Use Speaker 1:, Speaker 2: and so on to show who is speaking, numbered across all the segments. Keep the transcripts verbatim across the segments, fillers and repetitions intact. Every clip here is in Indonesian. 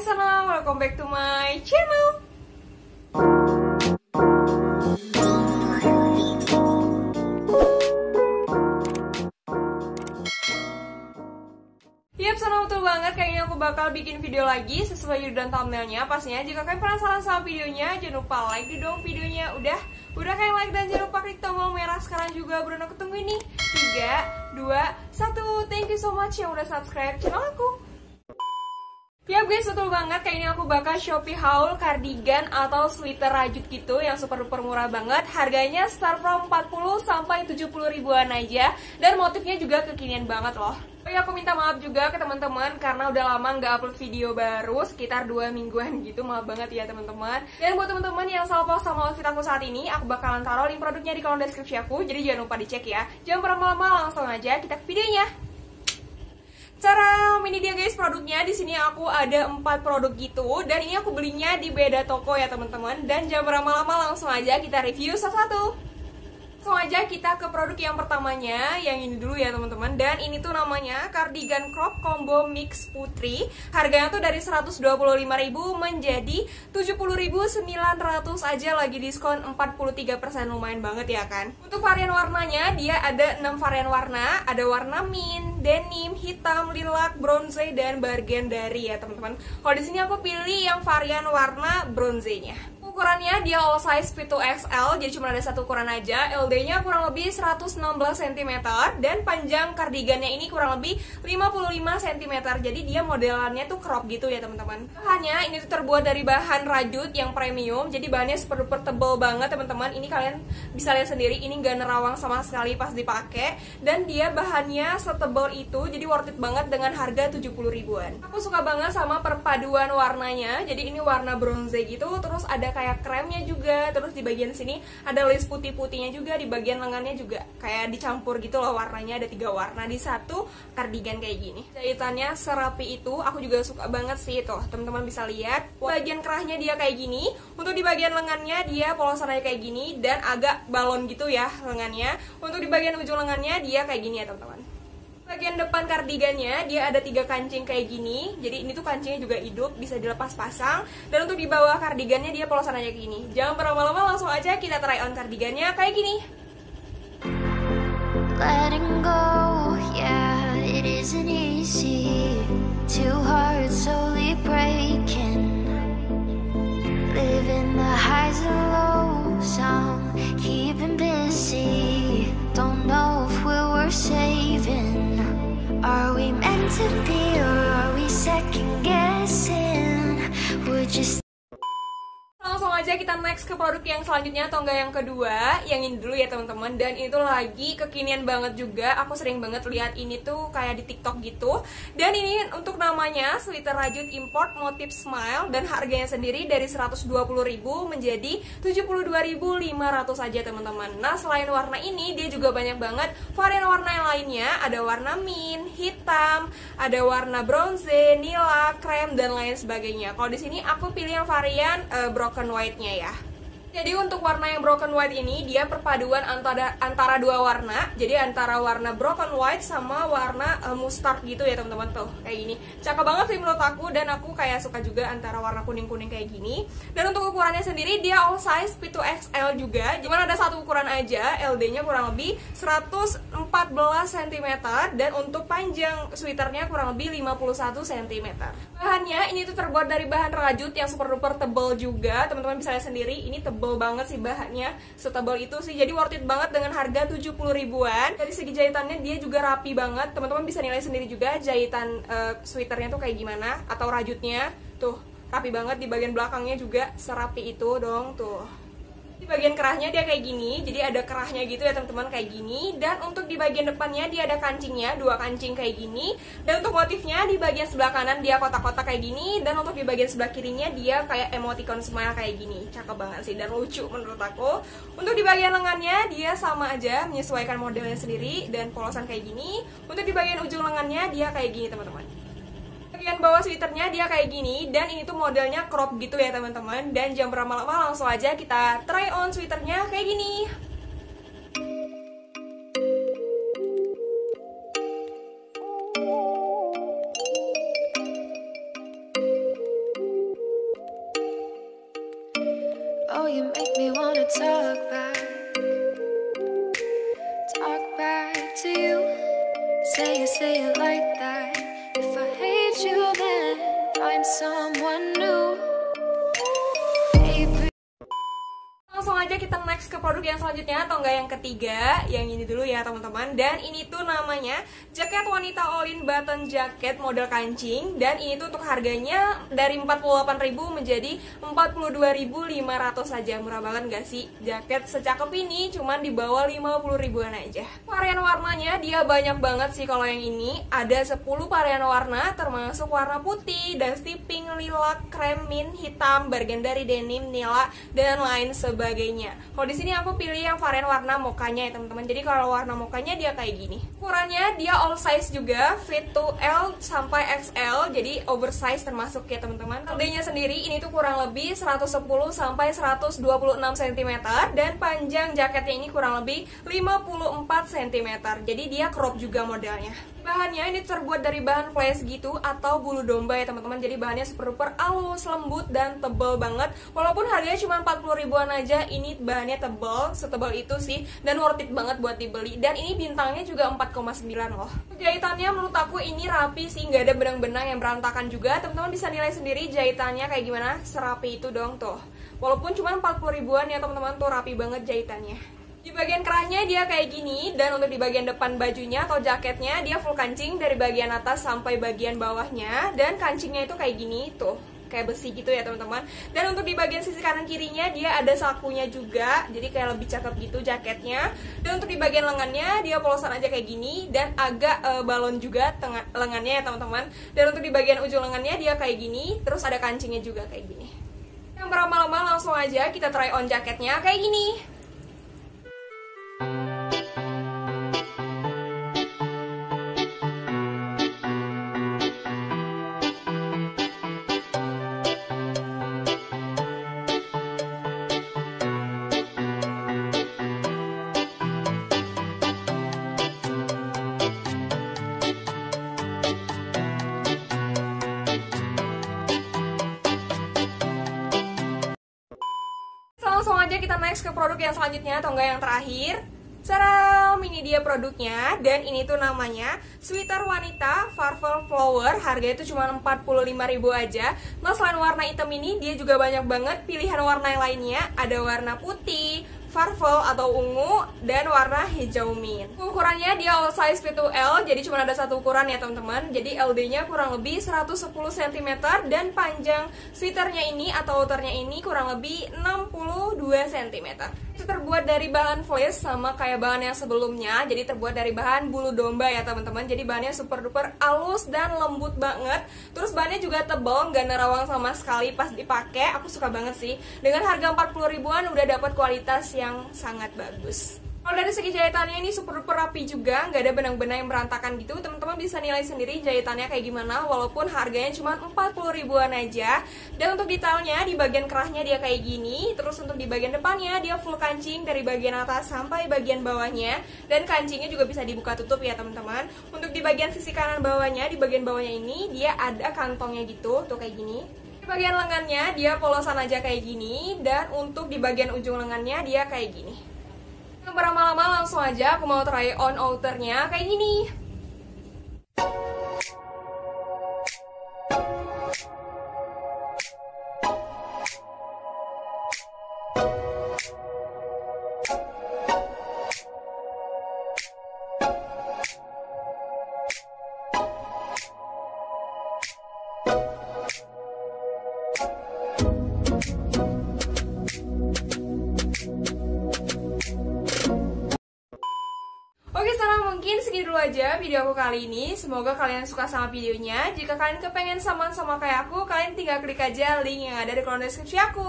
Speaker 1: sana, welcome back to my channel. Yap, sana betul banget, kayaknya aku bakal bikin video lagi sesuai judul dan thumbnailnya. Pastinya jika kalian penasaran sama videonya, jangan lupa like dong videonya. Udah, udah kayak like dan jangan lupa klik tombol merah sekarang juga. Bruno ketemu ini tiga, dua, satu. Thank you so much yang udah subscribe channel aku. Ya guys, betul banget, kayak ini aku bakal Shopee haul cardigan atau sweater rajut gitu yang super duper murah banget. Harganya start from empat puluh sampai tujuh puluh ribuan aja. Dan motifnya juga kekinian banget loh. Oh ya, aku minta maaf juga ke teman-teman karena udah lama nggak upload video baru, sekitar dua mingguan gitu. Maaf banget ya teman-teman. Dan buat teman-teman yang salah paham sama outfit aku saat ini, aku bakalan taruh link produknya di kolom deskripsi aku. Jadi jangan lupa dicek ya. Jangan berlama-lama, langsung aja kita ke videonya. Cara ini dia guys produknya. Di sini aku ada empat produk gitu dan ini aku belinya di beda toko ya teman-teman. Dan jangan berlama-lama, langsung aja kita review satu-satu. Langsung aja kita ke produk yang pertamanya, yang ini dulu ya teman-teman. Dan ini tuh namanya cardigan crop combo mix putri. Harganya tuh dari seratus dua puluh lima ribu menjadi tujuh puluh ribu sembilan ratus aja, lagi diskon empat puluh tiga persen, lumayan banget ya kan. Untuk varian warnanya dia ada enam varian warna, ada warna mint, denim, hitam, lilac, bronze dan burgundy ya teman-teman. Kalau di sini aku pilih yang varian warna bronze-nya. Ukurannya dia all size fit to X L, jadi cuma ada satu ukuran aja. L D-nya kurang lebih seratus enam belas sentimeter dan panjang kardigannya ini kurang lebih lima puluh lima sentimeter. Jadi dia modelannya tuh crop gitu ya teman-teman. Bahannya ini tuh terbuat dari bahan rajut yang premium, jadi bahannya super duper tebel banget teman-teman. Ini kalian bisa lihat sendiri, ini gak nerawang sama sekali pas dipakai. Dan dia bahannya setebel itu, jadi worth it banget dengan harga tujuh puluh ribuan. Aku suka banget sama perpaduan warnanya. Jadi ini warna bronze gitu, terus ada kayak kayak kremnya juga, terus di bagian sini ada list putih-putihnya juga, di bagian lengannya juga kayak dicampur gitu loh warnanya, ada tiga warna di satu kardigan kayak gini. Jahitannya serapi itu, aku juga suka banget sih tuh, teman-teman bisa lihat. Bagian kerahnya dia kayak gini, untuk di bagian lengannya dia polosan aja kayak gini dan agak balon gitu ya lengannya. Untuk di bagian ujung lengannya dia kayak gini ya teman-teman. Bagian depan kardigannya dia ada tiga kancing kayak gini. Jadi ini tuh kancingnya juga hidup, bisa dilepas pasang. Dan untuk di bawah kardigannya dia polosan aja kayak gini. Jangan berlama-lama, langsung aja kita try on kardigannya kayak gini.
Speaker 2: Letting go, yeah, it isn't easy. Two hearts slowly breaking. Living the highs and lows, I'm keeping busy. Don't know if we were saving. Are we meant to be or are we second guessing? We're just
Speaker 1: Langsung aja kita next ke produk yang selanjutnya atau enggak yang kedua. Yang ini dulu ya teman-teman. Dan ini tuh lagi kekinian banget juga. Aku sering banget lihat ini tuh kayak di TikTok gitu. Dan ini untuk namanya sweater rajut import motif smile. Dan harganya sendiri dari seratus dua puluh ribu menjadi tujuh puluh dua ribu lima ratus aja teman-teman. Nah selain warna ini dia juga banyak banget varian warna yang lainnya. Ada warna mint, hitam, ada warna bronze, nila, krem dan lain sebagainya. Kalau di sini aku pilih yang varian uh, broken white-nya ya. Jadi untuk warna yang broken white ini dia perpaduan antara antara dua warna. Jadi antara warna broken white sama warna uh, mustard gitu ya teman-teman tuh. Kayak gini. Cakep banget sih menurut aku dan aku kayak suka juga antara warna kuning-kuning kayak gini. Dan untuk ukurannya sendiri dia all size fit to X L juga. Cuman ada satu ukuran aja. L D-nya kurang lebih seratus empat belas sentimeter dan untuk panjang sweaternya kurang lebih lima puluh satu sentimeter. Bahannya ini tuh terbuat dari bahan rajut yang super duper tebal juga. Teman-teman bisa lihat sendiri, ini tebal banget sih bahannya, setebal itu sih, jadi worth it banget dengan harga tujuh puluh ribuan. Dari segi jahitannya dia juga rapi banget, teman-teman bisa nilai sendiri juga jahitan uh, sweaternya tuh kayak gimana atau rajutnya tuh rapi banget. Di bagian belakangnya juga serapi itu dong tuh. Di bagian kerahnya dia kayak gini, jadi ada kerahnya gitu ya teman-teman kayak gini. Dan untuk di bagian depannya dia ada kancingnya, dua kancing kayak gini. Dan untuk motifnya di bagian sebelah kanan dia kotak-kotak kayak gini. Dan untuk di bagian sebelah kirinya dia kayak emoticon smile kayak gini. Cakep banget sih dan lucu menurut aku. Untuk di bagian lengannya dia sama aja, menyesuaikan modelnya sendiri dan polosan kayak gini. Untuk di bagian ujung lengannya dia kayak gini teman-teman. Bagian bawah sweaternya dia kayak gini dan ini tuh modelnya crop gitu ya teman-teman. Dan jangan berlama-lama, langsung aja kita try on sweaternya kayak gini.
Speaker 2: Oh, you make me wanna talk back, talk back to you. Say it, say it like that. If I hate you, then find someone new. Baby.
Speaker 1: Langsung aja kita next ke produk yang selanjutnya, atau enggak yang ketiga. Yang ini dulu ya teman-teman. Dan ini tuh namanya jaket wanita all-in button jacket model kancing. Dan ini tuh untuk harganya dari empat puluh delapan ribu menjadi empat puluh dua ribu lima ratus saja. Murah banget gak sih? Jaket secakep ini cuman di bawah lima puluh ribuan aja. Varian warnanya dia banyak banget sih. Kalau yang ini ada sepuluh varian warna, termasuk warna putih, dusty pink, lilac, krem, mint, hitam, burgundy, denim, nila, dan lain sebagainya. Kalau di sini aku pilih yang varian warna mokanya ya teman-teman. Jadi kalau warna mokanya dia kayak gini. Ukurannya dia all size juga, fit to L sampai X L, jadi oversize termasuk ya teman-teman. Harganya sendiri ini tuh kurang lebih seratus sepuluh sampai seratus dua puluh enam sentimeter, dan panjang jaketnya ini kurang lebih lima puluh empat sentimeter. Jadi dia crop juga modelnya. Bahannya ini terbuat dari bahan fleece gitu atau bulu domba ya teman-teman. Jadi bahannya super duper halus, lembut, dan tebal banget. Walaupun harganya cuma empat puluh ribuan aja, ini bahannya tebal, setebal itu sih, dan worth it banget buat dibeli. Dan ini bintangnya juga empat koma sembilan loh. Jahitannya menurut aku ini rapi sih, nggak ada benang-benang yang berantakan juga. Teman-teman bisa nilai sendiri jahitannya kayak gimana, serapi itu dong tuh. Walaupun cuma empat puluh ribuan ya teman-teman, tuh rapi banget jahitannya. Di bagian kerahnya dia kayak gini, dan untuk di bagian depan bajunya atau jaketnya dia full kancing dari bagian atas sampai bagian bawahnya, dan kancingnya itu kayak gini tuh, kayak besi gitu ya teman-teman. Dan untuk di bagian sisi kanan kirinya dia ada sakunya juga, jadi kayak lebih cakep gitu jaketnya. Dan untuk di bagian lengannya dia polosan aja kayak gini, dan agak e, balon juga tengah lengannya ya teman-teman. Dan untuk di bagian ujung lengannya dia kayak gini, terus ada kancingnya juga kayak gini. Yang berlama-lama langsung aja kita try on jaketnya kayak gini. Langsung aja kita next ke produk yang selanjutnya, atau enggak yang terakhir. Salam, ini dia produknya. Dan ini tuh namanya sweater wanita Farvel Flower. Harganya itu cuma empat puluh lima ribu aja. Nah selain warna hitam ini, dia juga banyak banget pilihan warna yang lainnya. Ada warna putih, farvel atau ungu, dan warna hijau mint. Ukurannya dia all size fit to L, jadi cuma ada satu ukuran ya teman-teman. Jadi L D-nya kurang lebih seratus sepuluh sentimeter, dan panjang sweaternya ini atau outernya ini kurang lebih enam puluh dua sentimeter. Itu terbuat dari bahan fleece sama kayak bahan yang sebelumnya, jadi terbuat dari bahan bulu domba ya teman-teman. Jadi bahannya super duper halus dan lembut banget. Terus bahannya juga tebal, nggak nerawang sama sekali pas dipakai. Aku suka banget sih. Dengan harga empat puluh ribuan udah dapat kualitas yang sangat bagus. Kalau dari segi jahitannya ini super duper rapi juga, nggak ada benang-benang yang berantakan gitu. Teman-teman bisa nilai sendiri jahitannya kayak gimana, walaupun harganya cuma empat puluh ribuan aja. Dan untuk detailnya di bagian kerahnya dia kayak gini. Terus untuk di bagian depannya dia full kancing dari bagian atas sampai bagian bawahnya. Dan kancingnya juga bisa dibuka tutup ya teman-teman. Untuk di bagian sisi kanan bawahnya, di bagian bawahnya ini dia ada kantongnya gitu, tuh kayak gini. Di bagian lengannya dia polosan aja kayak gini. Dan untuk di bagian ujung lengannya dia kayak gini. Yang berlama-lama langsung aja aku mau try on outernya kayak gini. Oke, sekarang mungkin segini dulu aja video aku kali ini. Semoga kalian suka sama videonya. Jika kalian kepengen sama sama kayak aku, kalian tinggal klik aja link yang ada di kolom deskripsi aku.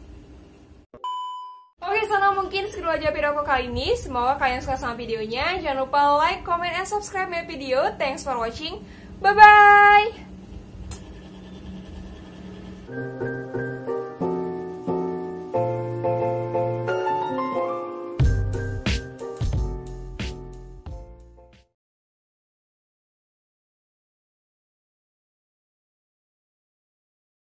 Speaker 1: Oke, sekarang mungkin segini dulu aja video aku kali ini. Semoga kalian suka sama videonya. Jangan lupa like, comment, and subscribe my video. Thanks for watching. Bye-bye!